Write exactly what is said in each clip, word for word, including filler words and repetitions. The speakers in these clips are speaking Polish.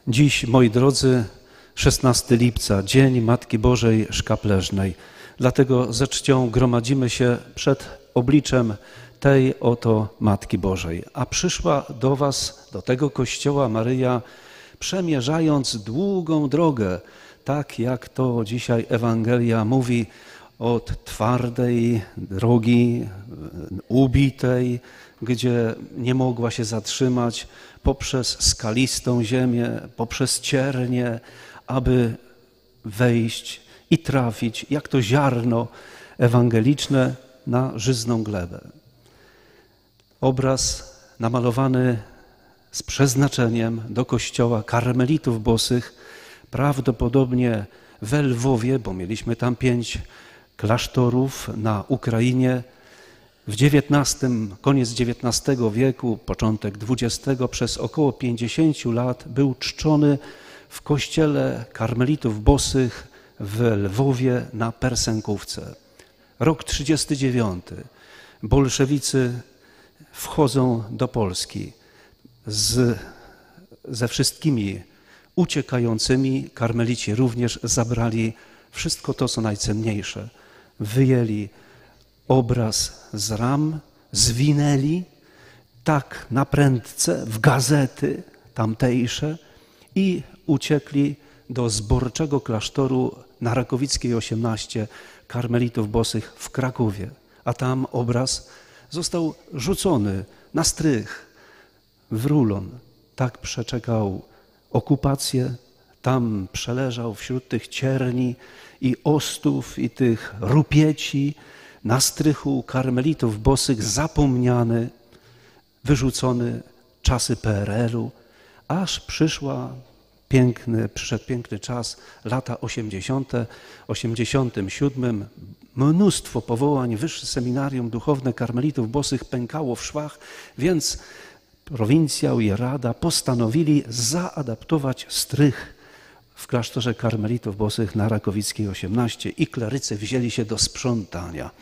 Dziś, moi drodzy, szesnastego lipca, Dzień Matki Bożej Szkapleżnej. Dlatego ze czcią gromadzimy się przed obliczem tej oto Matki Bożej. A przyszła do was, do tego kościoła Maryja, przemierzając długą drogę, tak jak to dzisiaj Ewangelia mówi, od twardej drogi, ubitej, gdzie nie mogła się zatrzymać, poprzez skalistą ziemię, poprzez ciernie, aby wejść i trafić, jak to ziarno ewangeliczne, na żyzną glebę. Obraz namalowany z przeznaczeniem do kościoła karmelitów bosych, prawdopodobnie w Lwowie, bo mieliśmy tam pięć klasztorów na Ukrainie. W dziewiętnastym, koniec dziewiętnastego wieku, początek dwudziestego, przez około pięćdziesięciu lat był czczony w kościele karmelitów bosych w Lwowie na Persenkówce. Rok trzydziesty dziewiąty. Bolszewicy wchodzą do Polski z, ze wszystkimi uciekającymi. Karmelici również zabrali wszystko to, co najcenniejsze. Wyjęli obraz z ram, zwinęli tak na prędce w gazety tamtejsze i uciekli do zborczego klasztoru na Rakowickiej osiemnaście karmelitów bosych w Krakowie. A tam obraz został rzucony na strych, w rulon. Tak przeczekał okupację, tam przeleżał wśród tych cierni i ostów i tych rupieci, na strychu karmelitów bosych zapomniany, wyrzucony czasy P R L-u, aż przyszła piękny, przyszedł piękny czas, lata osiemdziesiąte. W osiemdziesiątym siódmym mnóstwo powołań, Wyższe Seminarium Duchowne Karmelitów bosych pękało w szwach, więc prowincjał i rada postanowili zaadaptować strych w klasztorze karmelitów bosych na Rakowickiej osiemnaście i klerycy wzięli się do sprzątania.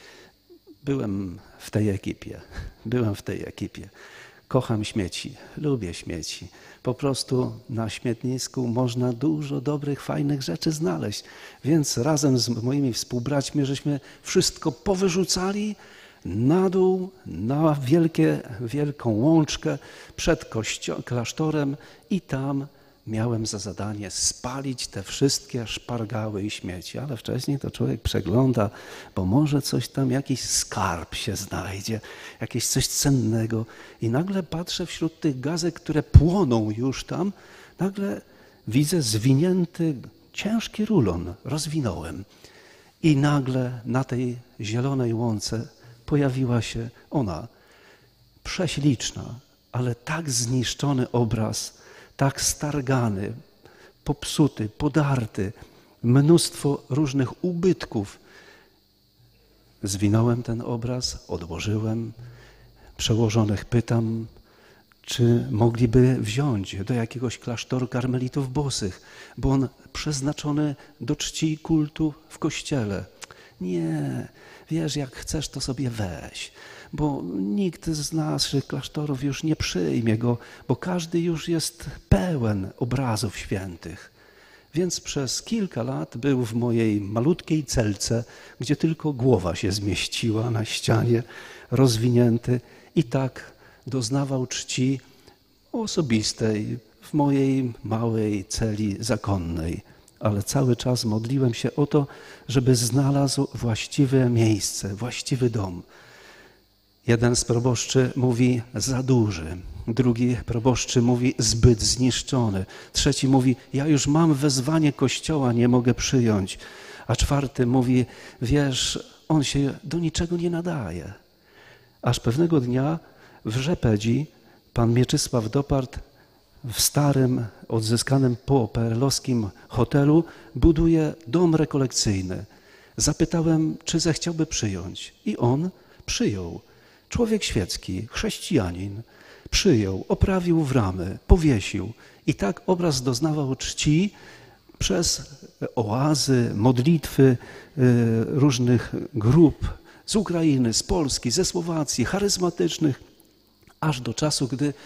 Byłem w tej ekipie, byłem w tej ekipie. Kocham śmieci, lubię śmieci. Po prostu na śmietnisku można dużo dobrych, fajnych rzeczy znaleźć. Więc razem z moimi współbraćmi żeśmy wszystko powyrzucali na dół, na wielkie, wielką łączkę przed kościo- klasztorem i tam miałem za zadanie spalić te wszystkie szpargały i śmieci, ale wcześniej to człowiek przegląda, bo może coś tam, jakiś skarb się znajdzie, jakieś coś cennego. I nagle patrzę wśród tych gazet, które płoną już tam, nagle widzę zwinięty, ciężki rulon, rozwinąłem. I nagle na tej zielonej łące pojawiła się ona, prześliczna, ale tak zniszczony obraz, tak stargany, popsuty, podarty, mnóstwo różnych ubytków. Zwinąłem ten obraz, odłożyłem, przełożonych pytam, czy mogliby wziąć do jakiegoś klasztoru karmelitów bosych, bo on przeznaczony do czci i kultu w kościele. Nie, wiesz, jak chcesz, to sobie weź, bo nikt z naszych klasztorów już nie przyjmie go, bo każdy już jest pełen obrazów świętych. Więc przez kilka lat był w mojej malutkiej celce, gdzie tylko głowa się zmieściła na ścianie, rozwinięty i tak doznawał czci osobistej w mojej małej celi zakonnej. Ale cały czas modliłem się o to, żeby znalazł właściwe miejsce, właściwy dom. Jeden z proboszczy mówi za duży, drugi proboszczy mówi zbyt zniszczony, trzeci mówi ja już mam wezwanie Kościoła, nie mogę przyjąć, a czwarty mówi wiesz, on się do niczego nie nadaje. Aż pewnego dnia w Rzepedzi pan Mieczysław Dopart w starym, odzyskanym po P R L-owskim hotelu buduje dom rekolekcyjny. Zapytałem, czy zechciałby przyjąć i on przyjął. Człowiek świecki, chrześcijanin, przyjął, oprawił w ramy, powiesił i tak obraz doznawał czci przez oazy, modlitwy różnych grup z Ukrainy, z Polski, ze Słowacji, charyzmatycznych, aż do czasu, gdy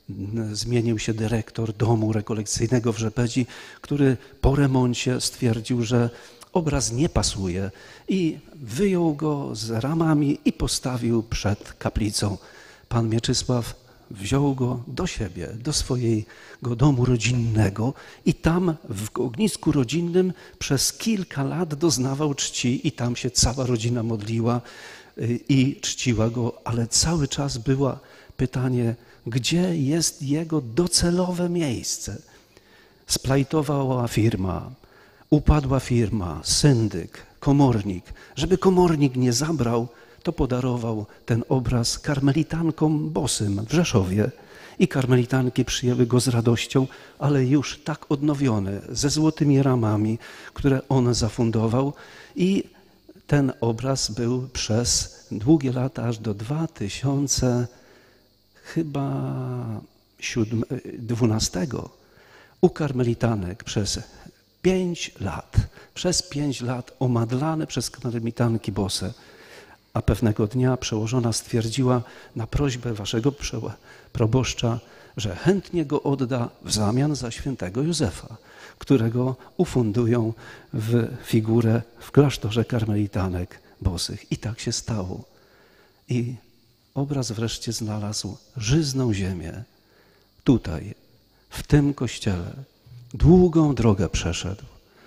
zmienił się dyrektor domu rekolekcyjnego w Rzepedzi, który po remoncie stwierdził, że obraz nie pasuje i wyjął go z ramami i postawił przed kaplicą. Pan Mieczysław wziął go do siebie, do swojego domu rodzinnego i tam w ognisku rodzinnym przez kilka lat doznawał czci i tam się cała rodzina modliła i czciła go, ale cały czas było pytanie, gdzie jest jego docelowe miejsce. Splajtowała firma, upadła firma, syndyk, komornik. Żeby komornik nie zabrał, to podarował ten obraz karmelitankom bosym w Rzeszowie. I karmelitanki przyjęły go z radością, ale już tak odnowiony, ze złotymi ramami, które on zafundował. I ten obraz był przez długie lata, aż do dwa tysiące dwunastego u karmelitanek przez pięć lat, przez pięć lat omadlane przez karmelitanki bose. A pewnego dnia przełożona stwierdziła na prośbę waszego proboszcza, że chętnie go odda w zamian za świętego Józefa, którego ufundują w figurę w klasztorze karmelitanek bosych. I tak się stało. I obraz wreszcie znalazł żyzną ziemię. Tutaj, w tym kościele. Długą drogę przeszedł.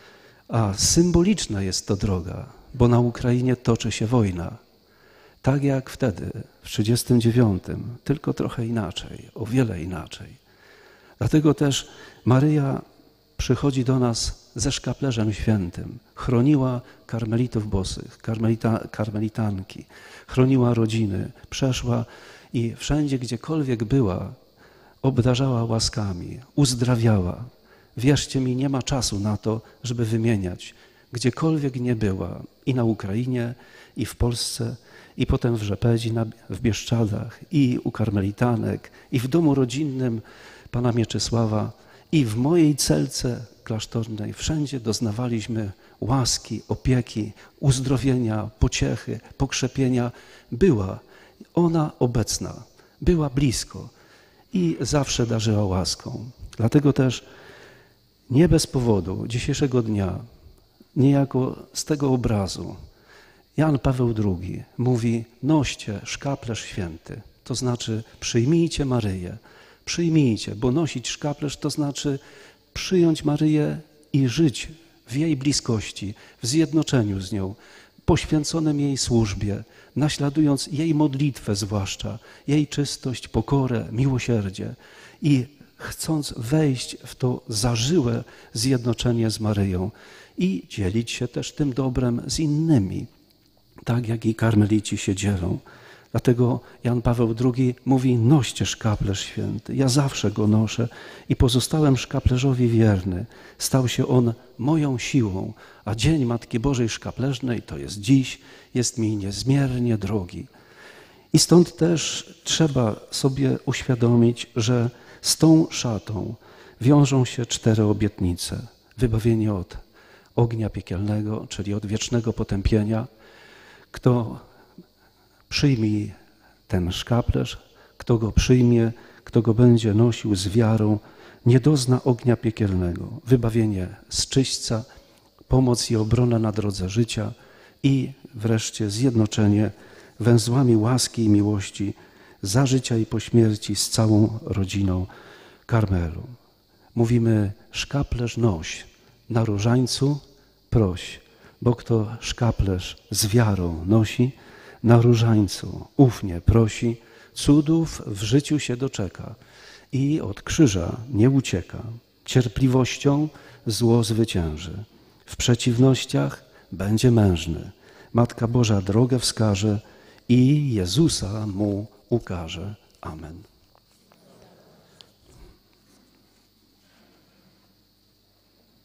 A symboliczna jest to droga, bo na Ukrainie toczy się wojna. Tak jak wtedy, w tysiąc dziewięćset trzydziestym dziewiątym, tylko trochę inaczej, o wiele inaczej. Dlatego też Maryja przychodzi do nas ze szkaplerzem świętym. Chroniła karmelitów bosych, karmelita, karmelitanki, chroniła rodziny, przeszła i wszędzie, gdziekolwiek była, obdarzała łaskami, uzdrawiała. Wierzcie mi, nie ma czasu na to, żeby wymieniać. Gdziekolwiek nie była, i na Ukrainie, i w Polsce, i potem w Rzepedzi, w Bieszczadach, i u karmelitanek, i w domu rodzinnym pana Mieczysława, i w mojej celce klasztornej. Wszędzie doznawaliśmy łaski, opieki, uzdrowienia, pociechy, pokrzepienia. Była ona obecna, była blisko i zawsze darzyła łaską. Dlatego też nie bez powodu dzisiejszego dnia, niejako z tego obrazu, Jan Paweł drugi mówi: noście szkaplerz święty, to znaczy przyjmijcie Maryję, przyjmijcie, bo nosić szkaplerz to znaczy przyjąć Maryję i żyć w jej bliskości, w zjednoczeniu z nią, poświęconym jej służbie, naśladując jej modlitwę zwłaszcza, jej czystość, pokorę, miłosierdzie i chcąc wejść w to zażyłe zjednoczenie z Maryją i dzielić się też tym dobrem z innymi, tak jak i karmelici się dzielą. Dlatego Jan Paweł drugi mówi: noście szkaplerz święty. Ja zawsze go noszę i pozostałem szkaplerzowi wierny. Stał się on moją siłą, a Dzień Matki Bożej Szkaplerznej, to jest dziś, jest mi niezmiernie drogi. I stąd też trzeba sobie uświadomić, że z tą szatą wiążą się cztery obietnice. Wybawienie od ognia piekielnego, czyli od wiecznego potępienia. Kto przyjmie ten szkaplerz, kto go przyjmie, kto go będzie nosił z wiarą, nie dozna ognia piekielnego. Wybawienie z czyśćca, pomoc i obrona na drodze życia i wreszcie zjednoczenie węzłami łaski i miłości za życia i po śmierci z całą rodziną Karmelu. Mówimy: szkaplerz noś, na różańcu proś, bo kto szkaplerz z wiarą nosi, na różańcu ufnie prosi, cudów w życiu się doczeka i od krzyża nie ucieka. Cierpliwością zło zwycięży, w przeciwnościach będzie mężny. Matka Boża drogę wskaże i Jezusa mu ukaże. Amen.